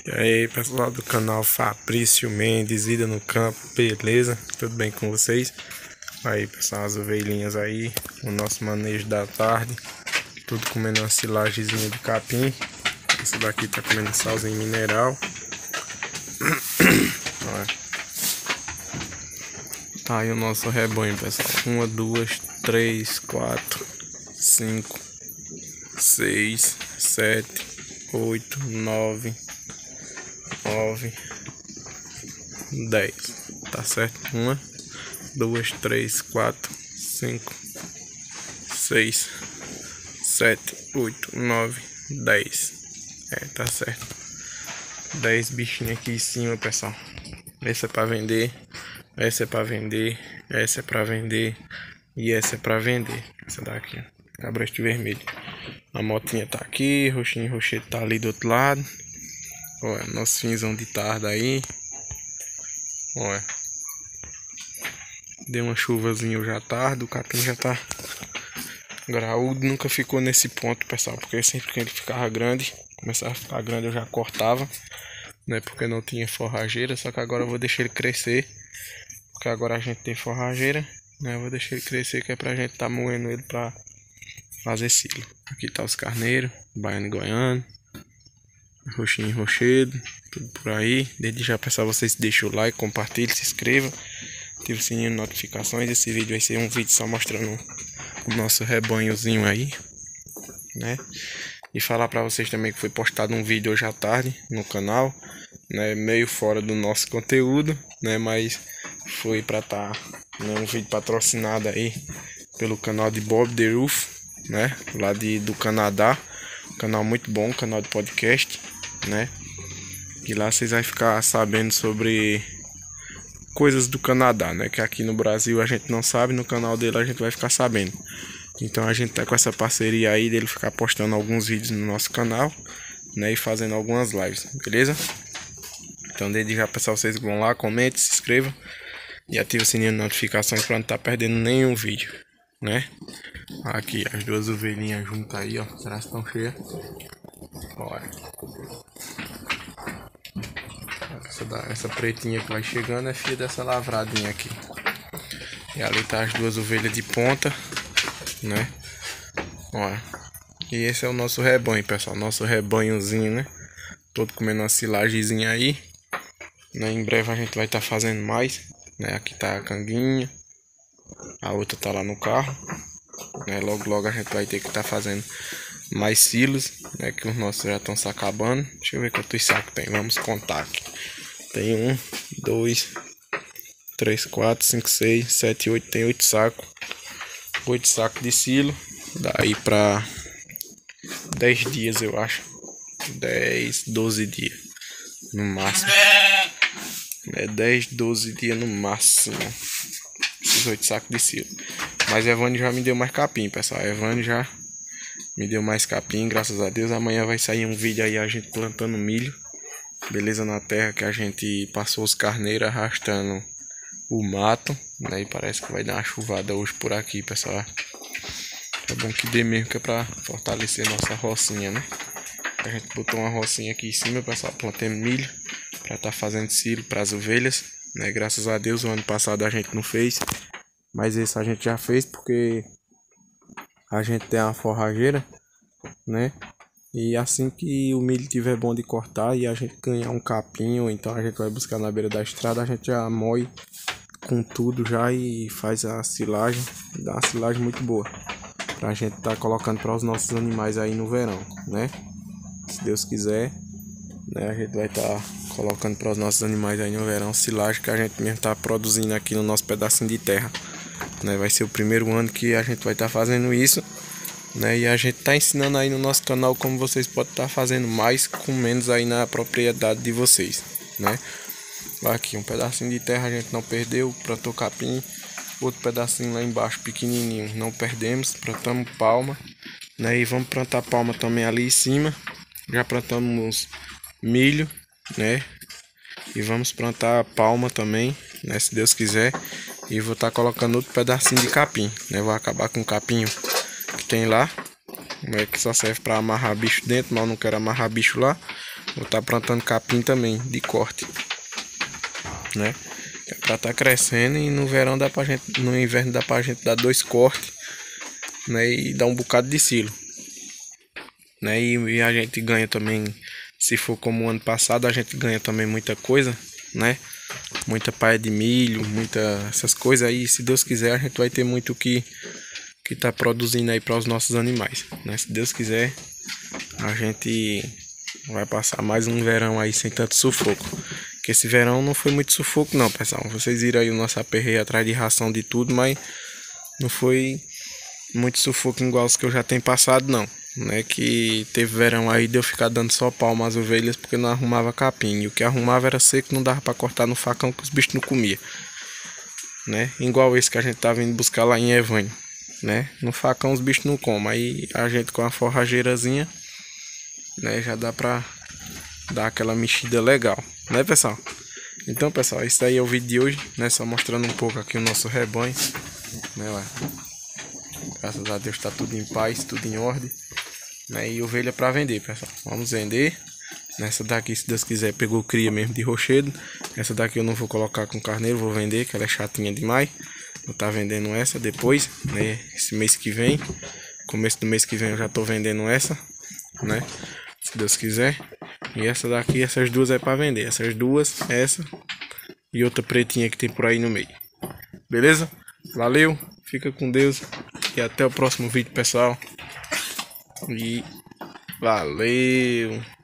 E aí, pessoal do canal Fabrício Mendes, Vida no Campo, beleza? Tudo bem com vocês? Aí, pessoal, as ovelhinhas aí, o nosso manejo da tarde, tudo comendo uma silagezinha de capim. Esse daqui tá comendo salzinho mineral. Tá aí o nosso rebanho, pessoal. 1, 2, 3, 4, 5, 6, 7, 8, 9, 10. Tá certo? 1, 2, 3, 4, 5, 6, 7, 8, 9, 10. Tá certo. 10 bichinhos aqui em cima, pessoal. Esse é pra vender. Essa é pra vender. Essa é pra vender. E essa é pra vender. Essa daqui, ó. Cabreste vermelho. A motinha tá aqui. Roxinho e rochedo tá ali do outro lado. Olha, nosso finzão de tarde aí. Olha. Deu uma chuvazinha hoje à tarde. O capim já tá graúdo. Nunca ficou nesse ponto, pessoal. Porque sempre que ele ficava grande, começava a ficar grande, eu já cortava, né? Porque não tinha forrageira. Só que agora eu vou deixar ele crescer. Porque agora a gente tem forrageira, né? Eu vou deixar ele crescer, que é pra gente tá moendo ele pra fazer silo. Aqui tá os carneiros, baiano e goiano, roxinho e rochedo, tudo por aí. Desde já, pessoal, vocês deixem o like, compartilhem, se inscrevam, ative o sininho de notificações. Esse vídeo vai ser um vídeo só mostrando o nosso rebanhozinho aí, né? E falar pra vocês também que foi postado um vídeo hoje à tarde no canal, né? Meio fora do nosso conteúdo, né? Mas foi pra tá, né, um vídeo patrocinado aí pelo canal de Bob The Roof, né? Lá do Canadá. Um canal muito bom, canal de podcast, né? E lá vocês vão ficar sabendo sobre coisas do Canadá, né? Que aqui no Brasil a gente não sabe, no canal dele a gente vai ficar sabendo. Então a gente tá com essa parceria aí dele ficar postando alguns vídeos no nosso canal, né? E fazendo algumas lives, beleza? Então desde já, pessoal, vocês vão lá, comentem, se inscrevam e ativem o sininho de notificações para não estar perdendo nenhum vídeo, né? Aqui as duas ovelhinhas juntas aí, ó. Será que estão cheias? Olha. Essa pretinha que vai chegando é filha dessa lavradinha aqui. E ali tá as duas ovelhas de ponta, né? Olha. E esse é o nosso rebanho, pessoal. Nosso rebanhozinho, né? Todo comendo uma silagezinha aí, né? Em breve a gente vai estar fazendo mais, né? Aqui tá a canguinha. A outra tá lá no carro, né? Logo logo a gente vai ter que estar fazendo mais silos, né? Que os nossos já estão se acabando. Deixa eu ver quantos sacos tem. Vamos contar aqui. Tem 1, 2, 3, 4, 5, 6, 7, 8. Tem 8 sacos. 8 sacos de silo. Daí pra 10 dias, eu acho. 10, 12 dias no máximo. 10, 12 dias no máximo. Esses 8 sacos de silo. Mas a Evane já me deu mais capim, pessoal. A Evane já me deu mais capim, graças a Deus. Amanhã vai sair um vídeo aí a gente plantando milho, beleza, na terra que a gente passou os carneiros arrastando o mato, né? E parece que vai dar uma chuvada hoje por aqui, pessoal. É bom que dê mesmo, que é pra fortalecer nossa rocinha, né? A gente botou uma rocinha aqui em cima, pessoal, plantando milho pra tá fazendo silo para as ovelhas, né? Graças a Deus, o ano passado a gente não fez, mas esse a gente já fez porque a gente tem uma forrageira, né? E assim que o milho tiver bom de cortar e a gente ganhar um capim, ou então a gente vai buscar na beira da estrada, a gente já moe com tudo já e faz a silagem, dá uma silagem muito boa pra gente tá colocando para os nossos animais aí no verão, né? Se Deus quiser, né, a gente vai estar colocando para os nossos animais aí no verão silagem que a gente mesmo tá produzindo aqui no nosso pedacinho de terra, né? Vai ser o primeiro ano que a gente vai estar fazendo isso, né? E a gente tá ensinando aí no nosso canal como vocês podem estar fazendo mais com menos aí na propriedade de vocês, né? Aqui um pedacinho de terra a gente não perdeu, plantou capim. Outro pedacinho lá embaixo pequenininho não perdemos, plantamos palma, né? E vamos plantar palma também ali em cima. Já plantamos milho, né? E vamos plantar palma também, né? Se Deus quiser. E vou estar colocando outro pedacinho de capim, né? Vou acabar com o capinho que tem lá, né? Que só serve para amarrar bicho dentro, mas eu não quero amarrar bicho lá. vou estar plantando capim também, de corte, né? É pra tá crescendo e no verão dá pra gente, no inverno dá pra gente dar 2 cortes, né? E dar um bocado de silo, né? E a gente ganha também, se for como o ano passado, a gente ganha também muita coisa, né? Muita palha de milho, essas coisas aí, se Deus quiser, a gente vai ter muito que tá produzindo aí para os nossos animais, né? Se Deus quiser, a gente vai passar mais um verão aí sem tanto sufoco. Que esse verão não foi muito sufoco não, pessoal. Vocês viram aí o nosso aperreio atrás de ração de tudo, mas não foi muito sufoco igual os que eu já tenho passado não, né? Que teve verão aí de eu ficar dando só palma às ovelhas porque não arrumava capim. E o que arrumava era seco, não dava para cortar no facão que os bichos não comiam, né? Igual esse que a gente tá vindo buscar lá em Evânio, né? No facão os bichos não comem. Aí a gente com a forrageirazinha, né? Já dá pra dar aquela mexida legal, né, pessoal? Então, pessoal, isso aí é o vídeo de hoje, né? Só mostrando um pouco aqui o nosso rebanho, né? Ué. Graças a Deus tá tudo em paz, tudo em ordem, né? E ovelha para vender, pessoal. Vamos vender. Nessa daqui, se Deus quiser, pegou cria mesmo de rochedo. Essa daqui eu não vou colocar com carneiro, vou vender, que ela é chatinha demais. Vou estar vendendo essa depois, né? Esse mês que vem, começo do mês que vem eu já tô vendendo essa, né? Se Deus quiser. E essa daqui, essas duas é para vender. Essas duas, essa e outra pretinha que tem por aí no meio. Beleza? Valeu, fica com Deus e até o próximo vídeo, pessoal. E valeu!